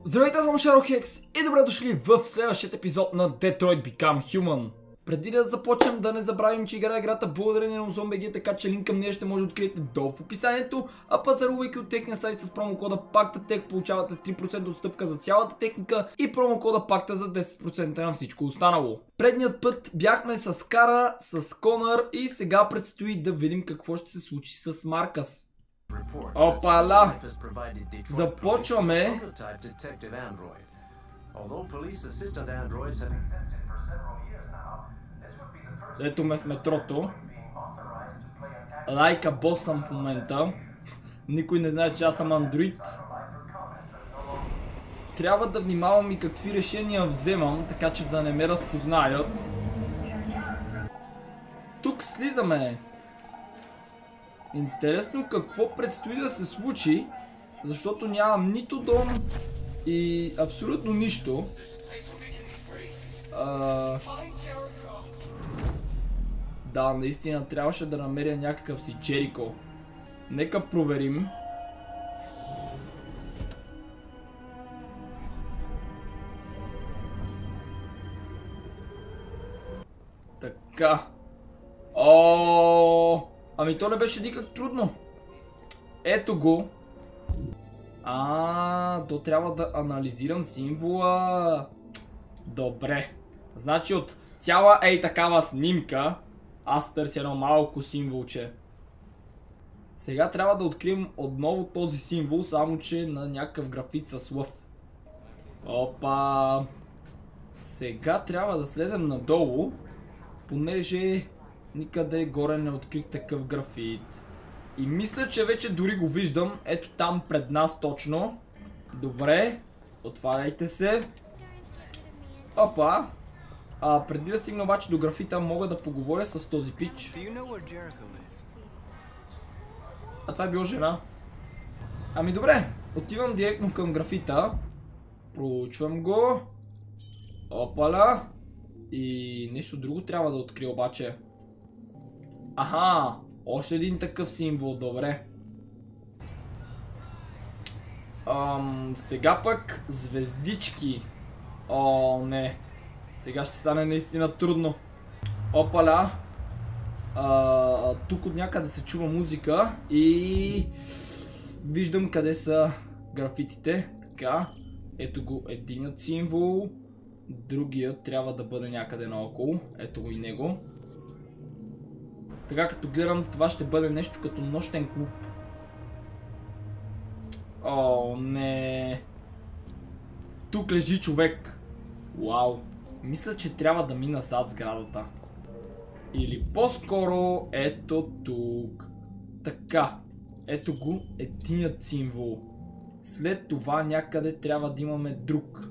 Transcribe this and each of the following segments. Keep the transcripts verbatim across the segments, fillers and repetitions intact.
Здравейте, аз съм Shadowhex и добре дошли в следващия епизод на Detroit Become Human. Преди да започнем, да не забравим, че играя играта благодарение на OzoneBG, така че линк към нея ще може да откриете долу в описанието, а пазарувайки от техния сайт с промокода PACTATECH получавате три процента отстъпка за цялата техника и промокода PACTA за десет процента на всичко останало. Предният път бяхме с Кара, с Конър и сега предстои да видим какво ще се случи с Маркъс. Опала! Започваме. Ето ме в метрото. Лайка бос съм в момента. Никой не знае, че аз съм андроид. Трябва да внимавам и какви решения вземам, така че да не ме разпознаят. Тук слизаме. Интересно какво предстои да се случи, защото нямам нито дом и абсолютно нищо. А... Да, наистина трябваше да намеря някакъв си Джерико. Нека проверим. Така. О, ами то не беше никак трудно. Ето го. А, то трябва да анализирам символа. Добре. Значи от цяла ей такава снимка аз търся едно малко символче. Сега трябва да открием отново този символ, само че на някакъв графит с лъв. Опа. Сега трябва да слезем надолу, понеже никъде горе не открих такъв графит. И мисля, че вече дори го виждам. Ето там пред нас точно. Добре. Отваряйте се. Опа. А, преди да стигна обаче до графита, мога да поговоря с този пич. А това е било жена. Ами добре. Отивам директно към графита. Проучвам го. Опаля. И нещо друго трябва да открия обаче. Аха. Още един такъв символ. Добре. Ам, сега пък звездички. О, не. Сега ще стане наистина трудно. Опаля. А, тук от някъде се чува музика и виждам къде са графитите. Така. Ето го единият символ. Другият трябва да бъде някъде наоколо. Ето го и него. Така като гледам, това ще бъде нещо като нощен клуб. О, не. Тук лежи човек. Вау. Мисля, че трябва да мина зад сградата. Или по-скоро ето тук. Така. Ето го единият символ. След това някъде трябва да имаме друг.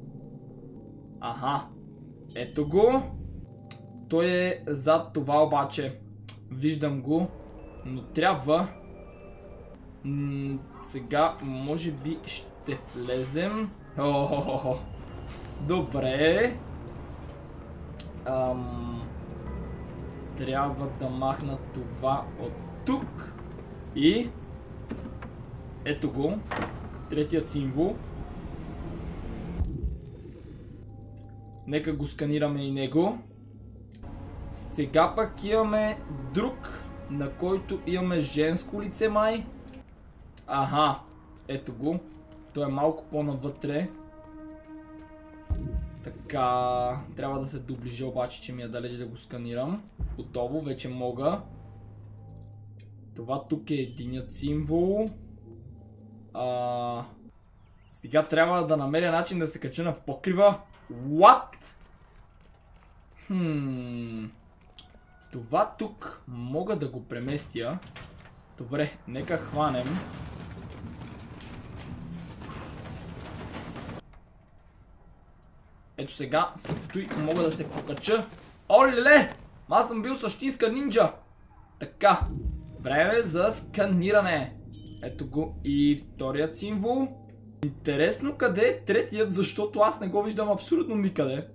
Аха. Ето го. Той е зад това обаче. Виждам го. Но трябва... М сега може би ще влезем. О-хо-хо-хо. Добре. Ам... Трябва да махна това от тук. И... Ето го. Третият символ. Нека го сканираме и него. Сега пък имаме друг, на който имаме женско лице май. Аха. Ето го. Той е малко по-навътре. Така, трябва да се доближа обаче, че ми е далеч да го сканирам. Готово, вече мога. Това тук е единият символ. А... Сега трябва да намеря начин да се кача на покрива. What? Хм... Това тук мога да го преместя. Добре, нека хванем. Ето сега се стои, мога да се покача. Оле-ле! Аз съм бил същинска нинджа. Така. Време за сканиране. Ето го и вторият символ. Интересно къде е третият, защото аз не го виждам абсолютно никъде.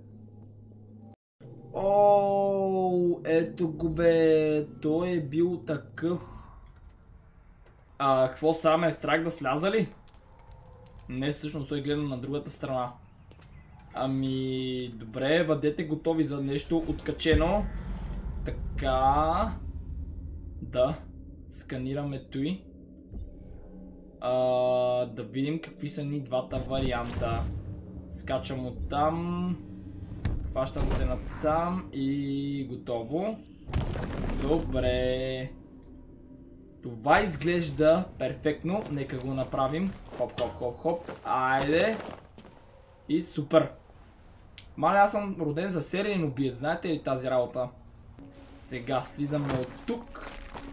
Ооо, ето го бе. Той е бил такъв. А, какво сам е страх да сляза ли? Не, всъщност той гледа на другата страна. Ами, добре, бъдете готови за нещо откачено. Така. Да. Сканираме той. А, да видим какви са ни двата варианта. Скачам от там. Хващам се на там и готово. Добре. Това изглежда перфектно. Нека го направим. Хоп, хоп, хоп, хоп. Айде. И супер. Маля, аз съм роден за сериен убиец. Знаете ли тази работа? Сега слизаме от тук.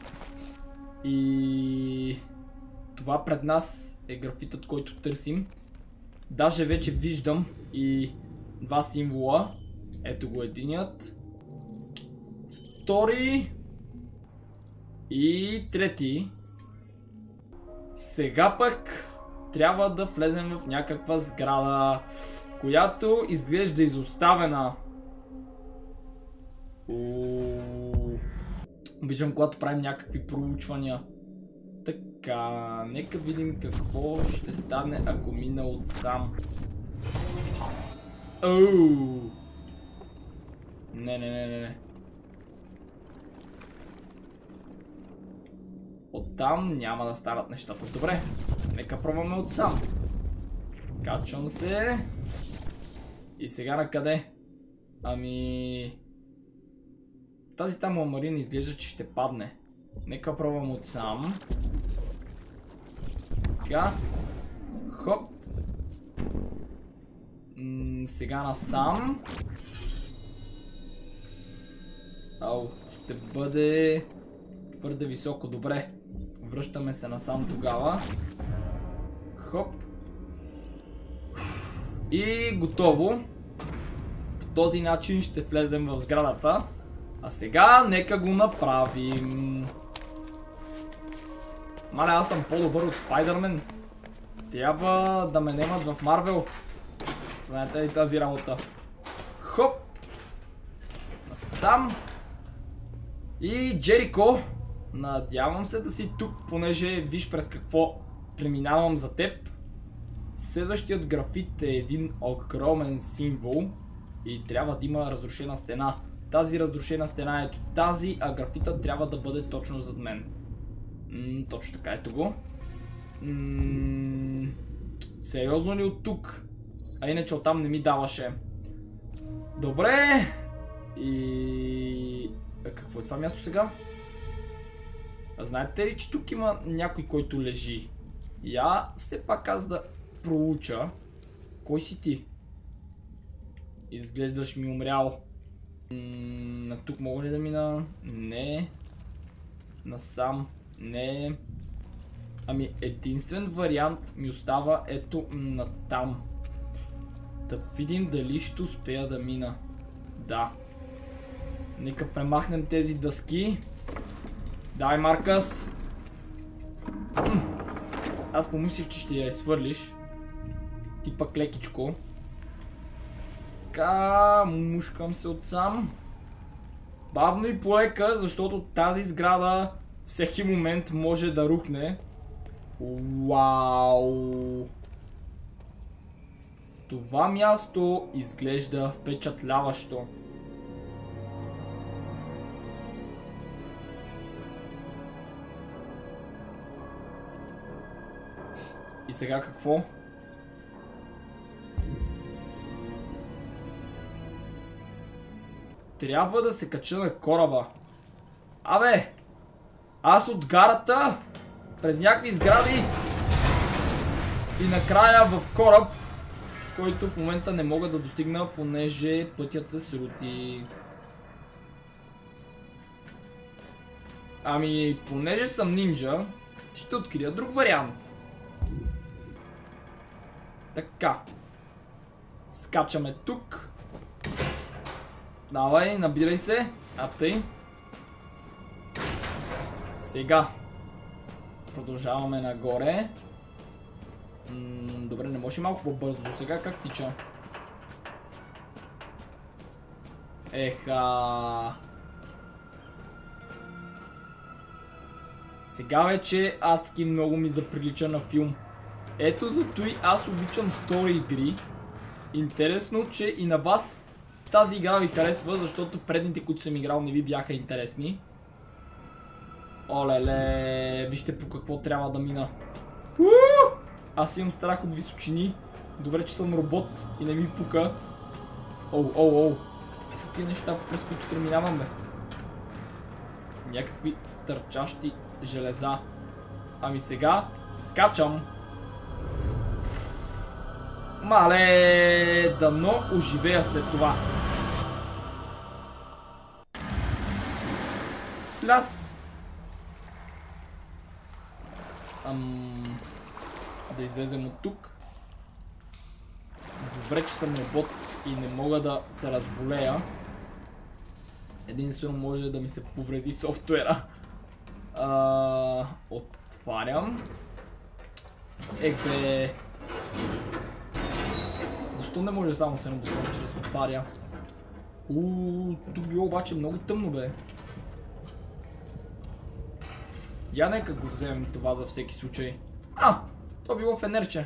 И... това пред нас е графитът, който търсим. Даже вече виждам и два символа. Ето го единият. Втори. И трети. Сега пък трябва да влезем в някаква сграда, която изглежда изоставена. Уу. Обичам, когато правим някакви проучвания. Така, нека видим какво ще стане, ако мина отсам. Оу. Не, не, не, не, не. Оттам няма да станат нещата. Добре, нека пробваме отсам. Качвам се. И сега на къде? Ами... тази там ламарина изглежда, че ще падне. Нека пробвам отсам. Така. Хоп. М- сега насам. Ау, ще бъде твърде високо. Добре. Връщаме се насам тогава. Хоп. И готово. По този начин ще влезем в сградата. А сега нека го направим. Маля, аз съм по-добър от Спайдърмен. Трябва да ме немат в Марвел. Знаете ли тази работа? Хоп. Насам. И Джерико. Надявам се да си тук, понеже виж през какво преминавам за теб. Следващият графит е един огромен символ. И трябва да има разрушена стена. Тази разрушена стена е ето тази, а графитът трябва да бъде точно зад мен. М, точно така, ето го. М, сериозно ли от тук? А иначе оттам не ми даваше. Добре. И... какво е това място сега? А знаете ли, че тук има някой, който лежи? Я все пак аз да проуча. Кой си ти? Изглеждаш ми умрял. На тук мога ли да мина? Не. Насам? Не. Ами единствен вариант ми остава ето натам. Да видим дали ще успея да мина. Да. Нека премахнем тези дъски. Давай, Маркъс. Аз помислих, че ще я изхвърлиш. Ти пък лекичко. Така, мушкам се отсам. Бавно и полека, защото тази сграда всеки момент може да рухне. Вау! Това място изглежда впечатляващо. И сега какво? Трябва да се кача на кораба. Абе! Аз от гарата, през някакви сгради и накрая в кораб, който в момента не мога да достигна, понеже пътят се срути. Ами, понеже съм нинджа, ще открия друг вариант. Така. Скачаме тук. Давай, набирай се. А тъй. Сега. Продължаваме нагоре. М, добре, не може малко по-бързо. До сега как тича? Еха. Сега вече адски много ми заприлича на филм. Ето зато и аз обичам стори игри. Интересно, че и на вас тази игра ви харесва, защото предните, които съм играл, не ви бяха интересни. Олеле, вижте по какво трябва да мина. Уу! Аз имам страх от височини. Добре, че съм робот и не ми пука. Оу, оу, оу. Какви са тия неща, през които преминавам, бе? Някакви стърчащи железа. Ами сега скачам. Мале, дано оживея след това. Пляс. Ам... Да излезем от тук. Добре, че съм робот и не мога да се разболея. Единствено може да ми се повреди софтуера. А, отварям. Ех бе. Защо не може само с едно бутонче да се отваря? Ууу, тук било обаче много тъмно, бе. Я нека го вземем това за всеки случай. А, то било фенерче.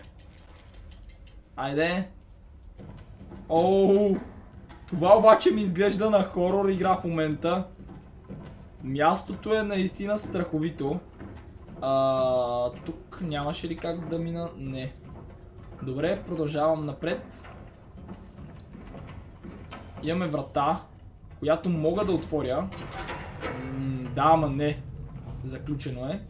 Айде. Оу, това обаче ми изглежда на хорор игра в момента. Мястото е наистина страховито. А, тук нямаше ли как да мина? Не. Добре, продължавам напред. Имаме врата, която мога да отворя. М, да, ама не. Заключено е.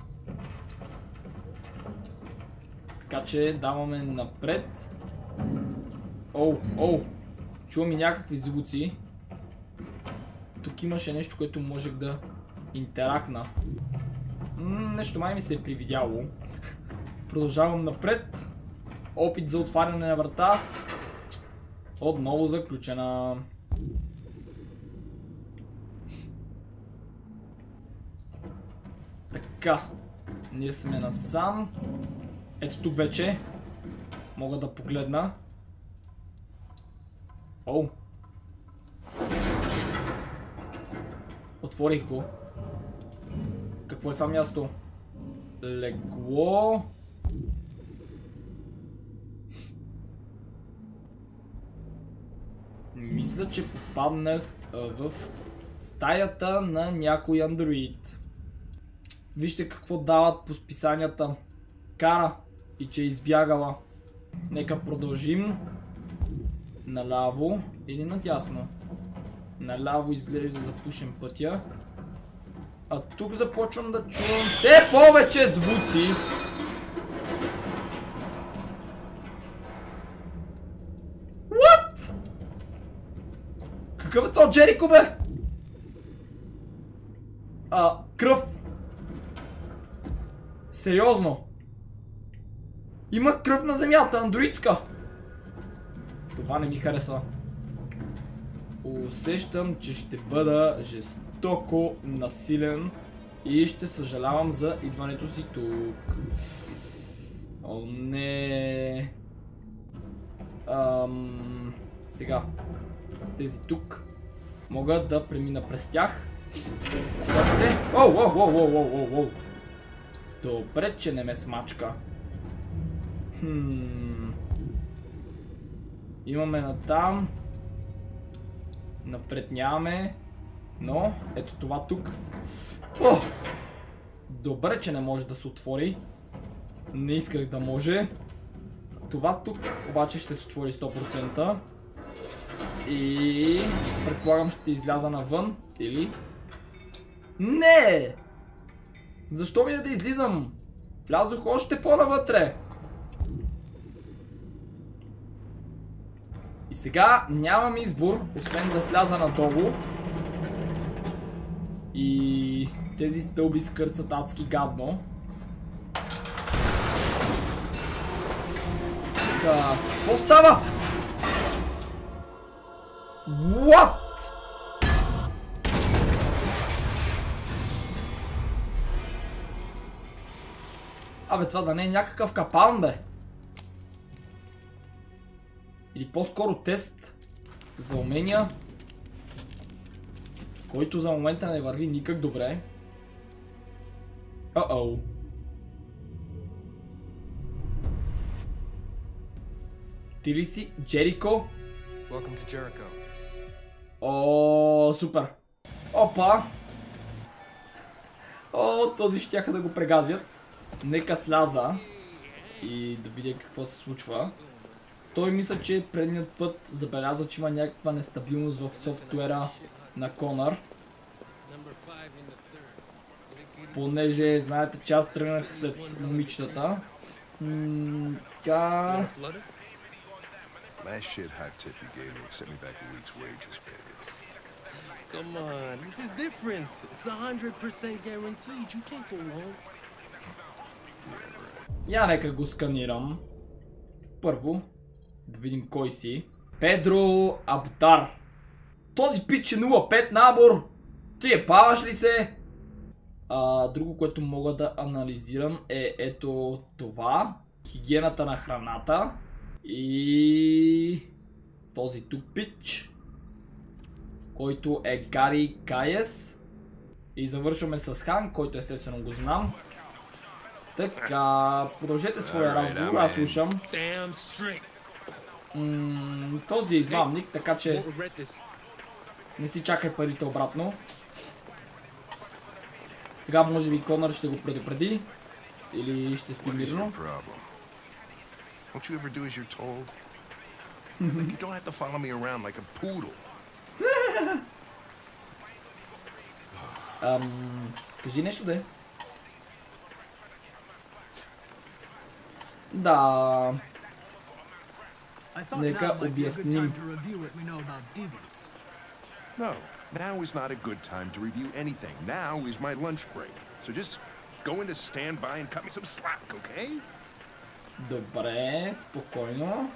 Така че даваме напред. Оу, оу. Чувам и някакви звуци. Тук имаше нещо, което можех да интеракна. М, нещо май ми се е привидяло. Продължавам напред. Опит за отваряне на врата. Отново заключена. Така. Ние сме насам. Ето тук вече. Мога да погледна. Оу. Отворих го. Какво е това място? Легло. Мисля, че попаднах в стаята на някой андроид. Вижте какво дават по списанията. Кара и че е избягала. Нека продължим. Наляво или надясно. Наляво изглежда запушен пътя. А тук започвам да чувам все повече звуци. What? Какъв е то Джерико, бе? А, кръв. Сериозно. Има кръв на земята, андроидска. Това не ми харесва. Усещам, че ще бъда жестоко насилен и ще съжалявам за идването си тук. О, не. Ам... Сега. Тези тук мога да премина през тях. Как се? Оу, оу, оу, оу, оу, оу. Добре, че не ме смачка. Хм... Имаме натам. Напред нямаме. Но, ето това тук. О! Добре, че не може да се отвори. Не исках да може. Това тук обаче ще се отвори сто процента. И предполагам ще изляза навън. Или? Не! Защо ми е да излизам? Влязох още по-навътре. И сега нямам избор, освен да сляза надолу. И тези стълби скърцат адски гадно. Така, какво става? What? Абе, това да не е някакъв капан, бе. Или по-скоро тест за умения, който за момента не върви никак добре. Uh-oh. Ти ли си Джерико? Welcome to Jericho. О, супер. Опа. О, този щяха да го прегазят. Нека сляза и да видя какво се случва. Той мисля, че предният път забеляза, че има някаква нестабилност в софтуера на Конър. Понеже знаете, че аз тръгнах след момичетата. М, така... Last shit hot tip you gave me sent me back a week's wages, baby. Come on, this is different. It's a hundred percent guaranteed. You can't go wrong. Я нека го сканирам. Първо, да видим кой си. Педро Абдар. Този пич е нула пет набор. Ти е паваш ли се? А, друго, което мога да анализирам е ето това. Хигиената на храната. И този тук пич, който е Гари Каес. И завършваме с Хан, който естествено го знам. Така, продължете своя разговор, аз слушам. М, този е измамник, така че не си чакай парите обратно. Сега може би Конър ще го предупреди. Или ще сте мирно. Won't you ever do as you're told? Like you don't have to follow me around like a poodle. Ам, кажи нещо де. Да. Нека обясним. No, now is not a good time to review anything. Now is my lunch break. So just go into standby and cut me some slack, okay? Добре, спокойно.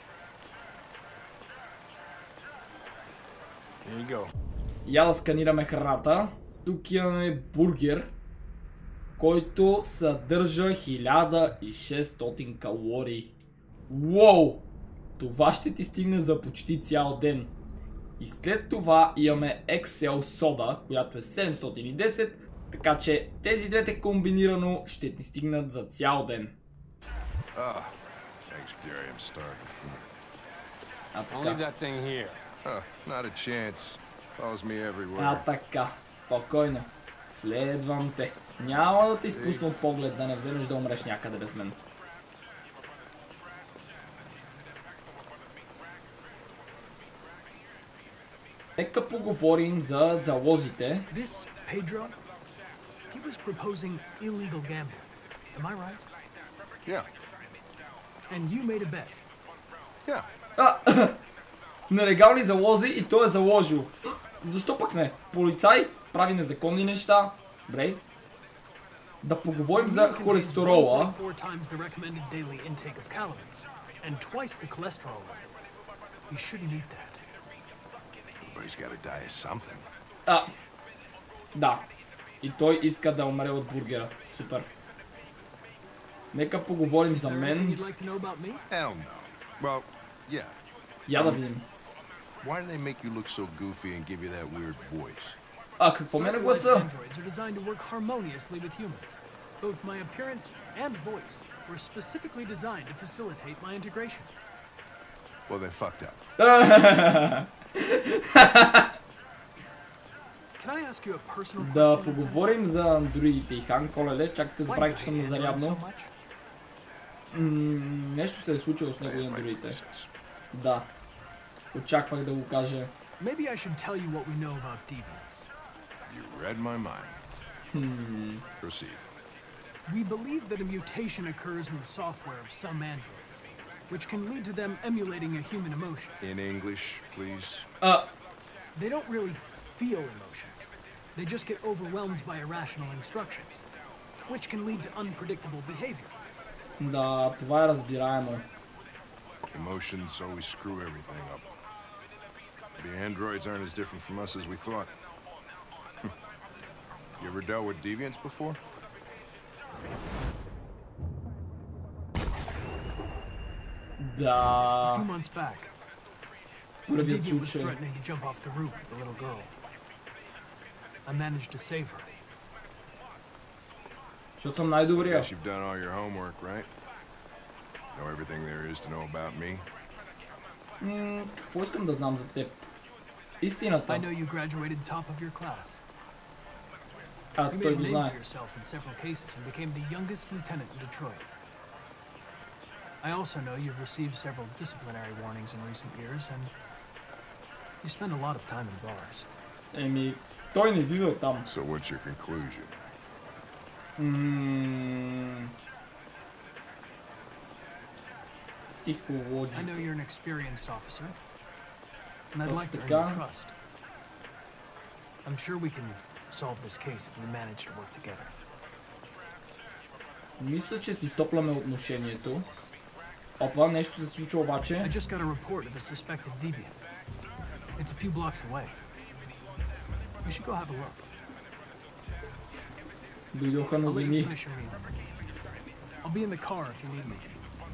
There you go. Я да сканираме храната. Тук имаме бургер, който съдържа хиляда и шестстотин калории. Уоу! Това ще ти стигне за почти цял ден. И след това имаме Excel сода, която е седемстотин и десет, така че тези двете комбинирано ще ти стигнат за цял ден. Ah, thanks, Gary. I'm starving. А I'll leave така. that thing here. Huh, not a chance. Follows me А everywhere. така. Спокойно. Следвам те. Няма да ти изпусна от поглед, да не вземеш да умреш някъде без мен. Нека поговорим за залозите. This Pedro, he was proposing illegal gambling. Am I right? Yeah, And you made a bet. yeah. А, нелегални залози и той е заложил. Защо пък не? Полицай прави незаконни неща. Добре. Да поговорим за холестерола. Four times the recommended daily intake of calories and twice the cholesterol level. You shouldn't eat that. Everybody's got to die of something. А, да. И той иска да умре от бургера. Супер. Нека поговорим за Is there anything мен. you'd like to know about me? Hell no. Well, yeah. Я да видим. Why do they make you look so goofy and give you that weird voice? А, какво ме на Cyberlife гласа? androids are designed to work harmoniously with humans. Both my appearance and voice were specifically designed to facilitate my integration. Well, they fucked up. Can I ask you a personal Да question? поговорим за андроидите и Хан Колеле. Чакайте, Why do забравих, you че съм hate на androids so зарядно. much? М, нещо се е случило с него и They have my андроидите. reasons. Да. Очаквах да го каже. Maybe I should tell you what we know about deviants. You read my mind. Proceed. We believe that a mutation occurs in the software of some androids, which can lead to them emulating a human emotion. In English, please. А, They don't really feel emotions. They just get overwhelmed by irrational instructions, which can lead to unpredictable behavior. да, това е разбираемо. Emotions always screw everything up. The androids aren't as different from us as we thought. You ever dealt with deviants before? A Да, few months back, a първият deviant was случай. threatening to jump off the roof with a little girl. I managed to save her. Защото съм най-добрия. Guess you've done all your homework, right? Know everything there is to know about me? М, какво искам да знам за теб? Истината. I know you graduated top of your class. А, You той made a го name знае. for yourself in several cases and became the youngest lieutenant in Detroit. I also know you've received several disciplinary warnings in recent years, and you spend a lot of time in bars. Еми, той не излиза от там. So what's your conclusion? Ммм... I Психология. know you're an experienced officer, and I'd Точно like to earn така. your trust. I'm sure we can solve this case if we manage to work together. Мисля, че си стопляме отношението. Опа, нещо се случва I обаче. just got a report of a suspected deviant. It's a few blocks away. We should go have a look. Дойдоха I'll let you новини. finish your meal. I'll be in the car if you need me.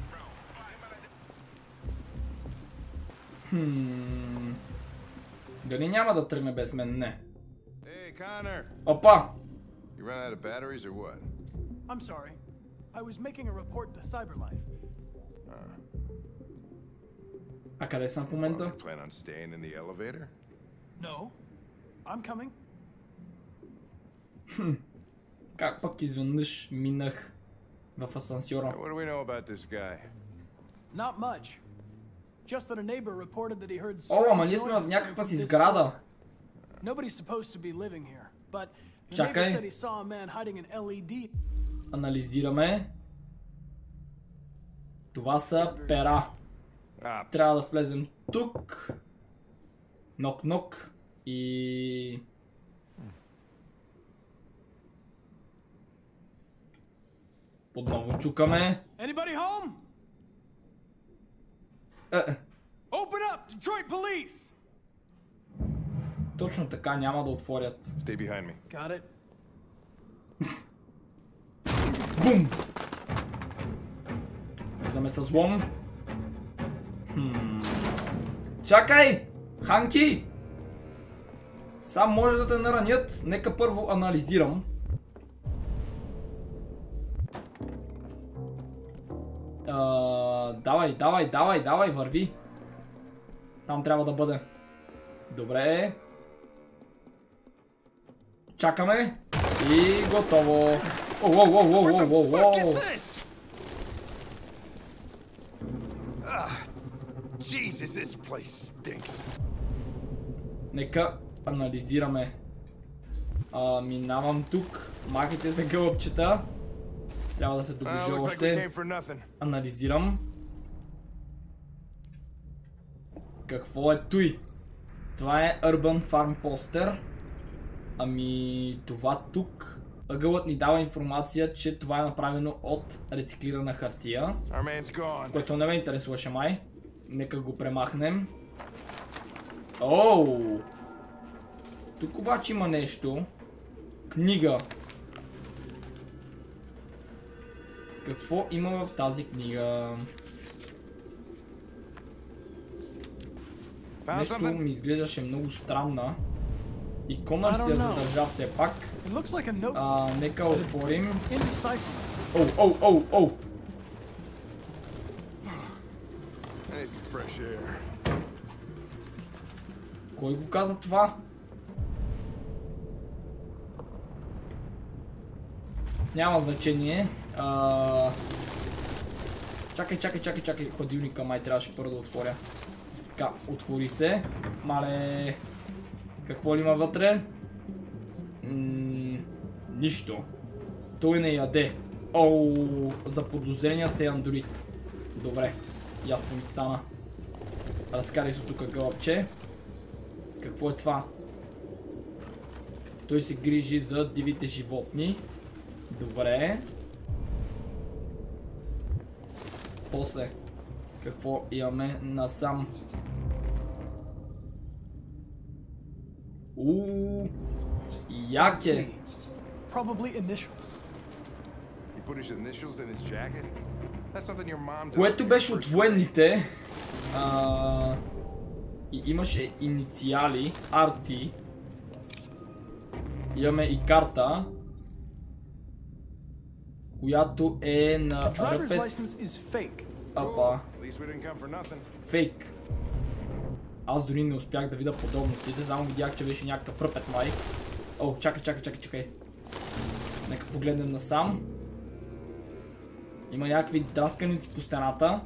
Хм... Дали няма да тръгне без мен? Не. Hey, Connor. Опа! You run out of batteries or what? I'm sorry. I was making a report to CyberLife. А къде съм в Well, момента? you plan on staying in the elevator? No. I'm coming. Как пък изведнъж минах в асансьора? What do we know about this guy? Not much. Just that a neighbor reported that he heard О, ама strange ние сме в noises coming някаква from си this сграда. floor. Nobody's supposed to be living here, but the neighbor Чакай. said he saw a man hiding an L E D. Анализираме. Това са пера. Ah, Трябва да влезем тук. Нок-нок. И... Подновно чукаме. Anybody home? Е, е, Open up, Detroit police! точно така, няма да отворят. stay behind me. Got it. Бум! Влизаме с лом. Хм. Чакай! Ханки! Сам може да те наранят. Нека първо анализирам. А, давай, давай, давай, давай, върви. Там трябва да бъде. Добре. Чакаме. И готово. Оу, оу, оу, оу, What the оу, fuck оу. is this? Ah, Jesus, this place stinks. Нека анализираме. А, минавам тук. Махайте за гълъбчета. Трябва да се Ah, доближа looks like we още. came for nothing. Анализирам. Какво е той? Това е Urban Farm Poster. Ами това тук. Ъгълът ни дава информация, че това е направено от рециклирана хартия. Our man's gone. Което не ме интересуваше май. Нека го премахнем. Оу! Тук обаче има нещо. Книга. Какво има в тази книга? Found Нещо something? ми изглеждаше много странна. И Конър си я задържа все пак. It looks like a note. А, нека отворим. Indecipherable. Оу, оу, оу, оу! I need some fresh air. Кой го каза това? Няма значение. А... Чакай, чакай, чакай, чакай. Хладилника май трябваше първо да отворя. Така, отвори се. Мале... Какво ли има вътре? М- нищо. Той не яде. Оу, заподозреният е андроид. Добре, ясно ми стана. Разкарай се тук гълъбче. Какво е това? Той се грижи за дивите животни. Добре. После. Какво имаме насам? Ууу. Яке. Probably initials. He put his initials in his jacket? That's something your mom does. Което when беше you're от first военните. А, и имаше инициали. Арти. Имаме и карта. Която е на The driver's ръпет. license is fake. Апа. At least we didn't come for nothing. Фейк. Аз дори не успях да видя подробностите, само видях, че беше някакъв ръпет май. О, чакай, чакай, чакай, чакай. Нека погледнем насам. Има някакви драсканици по стената.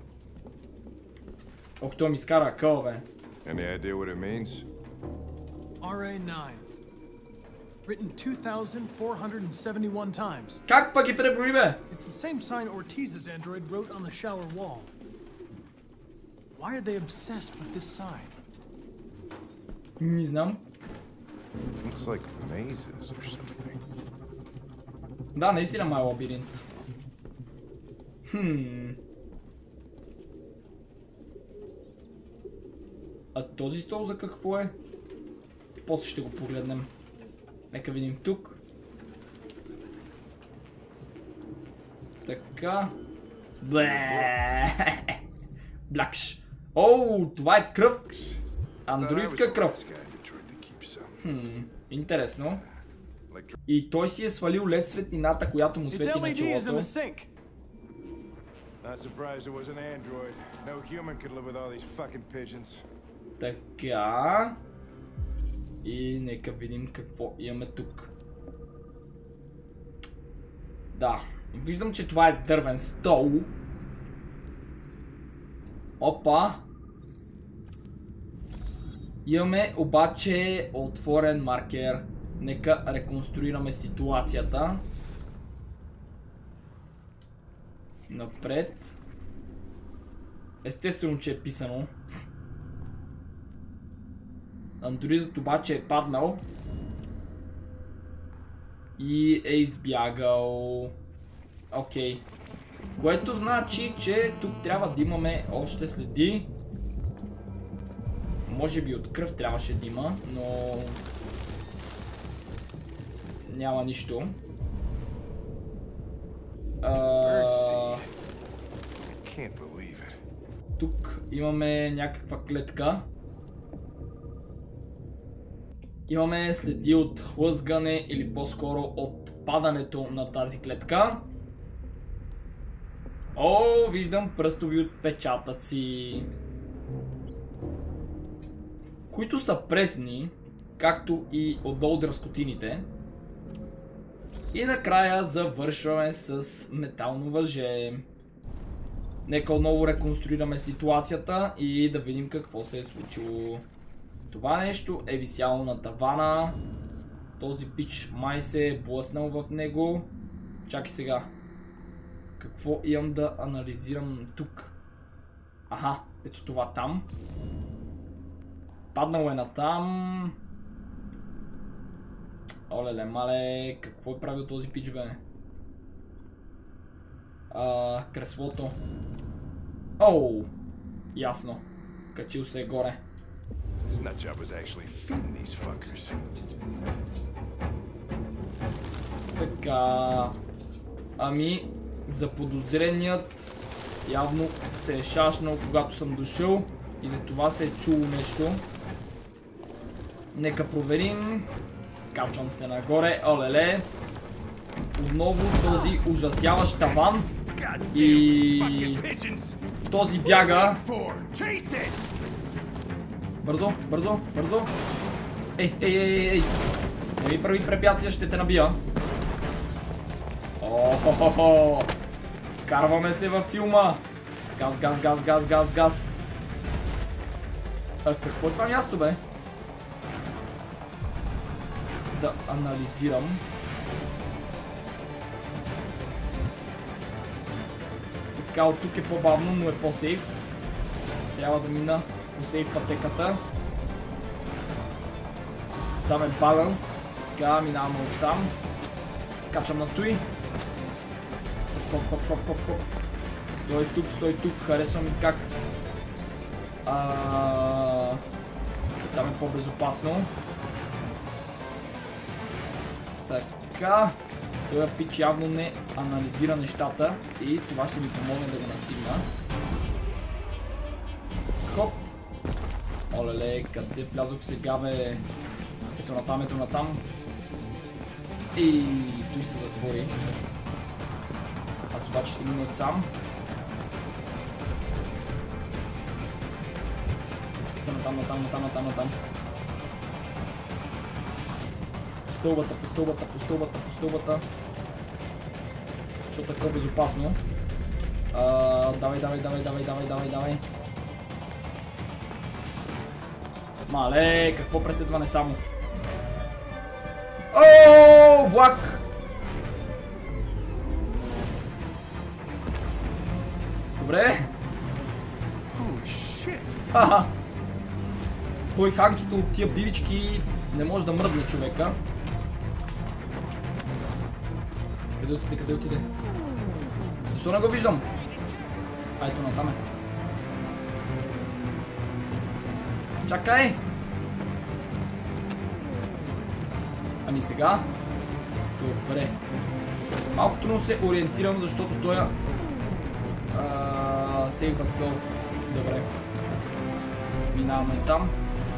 Ох, той ми изкара акъл, бе. Any idea what it means? R A nine. Written two thousand four hundred seventy-one times. Как пък ги преброи, бе? It's the same sign Ortiz's android wrote on the shower wall. Why are they obsessed with this sign? Не знам. Looks like mazes or something. Да, наистина май лабиринт. Хм. А този стол за какво е? После ще го погледнем. Нека видим тук. Така. Бле. Блякш. Оу, това е кръв. Андроидска кръв. Хм, интересно. И той си е свалил лед светлината, която му свети на челото. Така. И нека видим какво имаме тук. Да. Виждам, че това е дървен стол. Опа. Имаме обаче отворен маркер. Нека реконструираме ситуацията. Напред. Естествено, че е писано. Андроидът обаче е паднал. И е избягал. Окей. Което значи, че тук трябва да имаме още следи. Може би от кръв трябваше да има, но няма нищо. А... Тук имаме някаква клетка. Имаме следи от хлъзгане или по-скоро от падането на тази клетка. О, виждам пръстови отпечатъци, които са пресни, както и отдолу дръскотините. И накрая завършваме с метално въже. Нека отново реконструираме ситуацията и да видим какво се е случило. Това нещо е висяло на тавана. Този пич май се е блъснал в него. Чакай сега. Какво имам да анализирам тук? Аха, ето това там. Паднал е на там. Олеле, мале, какво е правил този пич, бе? А, креслото. Оу, ясно. Качил се е горе. Така. Ами, заподозреният явно се е шашнал, когато съм дошъл и за това се е чуло нещо. Нека проверим. Качвам се нагоре. Олеле. Отново този ужасяващ таван. И този бяга. Бързо, бързо, бързо. Ей, ей, ей, ей. Не ми прави препятствия, ще те набия. О-хо-хо-хо. Карваме се във филма. Газ, газ, газ, газ, газ, газ. А какво е това място, бе? Да анализирам. Така, от тук е по-бавно, но е по-сейф. Трябва да мина по сейф пътеката. Там е баланс. Така, минаваме отсам. Скачам на той. Хоп, хоп, хоп, хоп, хоп. Стой тук, стой тук. Харесвам и как. А... Там е по-безопасно. Така. Той пич явно не анализира нещата и това ще ми помогне да го настигна. Хоп. Олеле, къде влязох сега, бе? Ето натам, ето натам. И той се затвори. Аз обаче ще мина отсам. натам, натам, натам, натам, натам. По стълбата, по стълбата, по стълбата, по стълбата. Защото така е безопасно. А, давай, давай, давай, давай, давай, давай, давай. Мале, какво преследване само. О, влак! Добре. Ха-ха. Той ханките от тия бивички не може да мръдне човека. Къде отиде, къде отиде? Защо не го виждам? Айто натаме. Чакай! Ами сега? Добре. Малко трудно се ориентирам, защото той сейва slow. Добре. Минаваме там.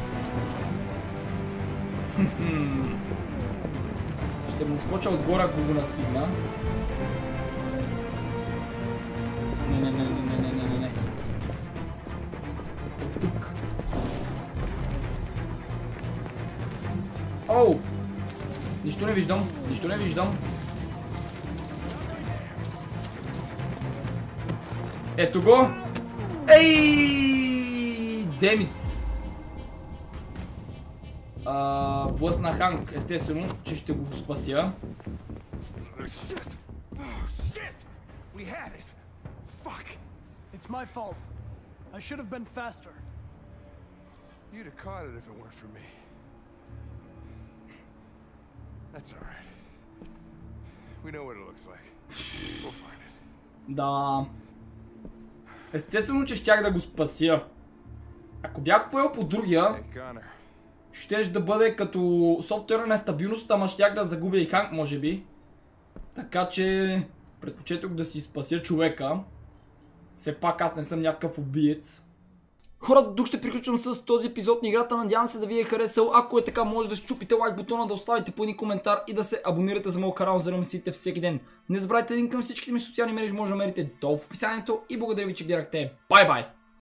Ще му скоча отгоре, ако го настигна. Не, не, не, не, не, не, не, не. От тук. Оу! Нищо не виждам, нищо не виждам. Ето го! Ей! Демит! Блъсна Ханк, естествено, че ще го спася. It's my fault. I should have been faster. You'd have caught it if it weren't for me. That's all right. We know what it looks like. We'll find it. Да. Естествено, че щях да го спася. Ако бях поел по другия, щеш да бъде като софтуерна нестабилност, ама щях да загубя и Ханк, може би. Така че предпочетох да си спася човека. Все пак аз не съм някакъв убиец. Хората, тук ще приключвам с този епизод на играта. Надявам се да ви е харесал. Ако е така, може да щупите лайк бутона, да оставите по един коментар и да се абонирате за моят канал, за да ме следите всеки ден. Не забравяйте линк към всичките ми социални мрежи, може да намерите долу в описанието и благодаря ви, че гледахте. Бай-бай!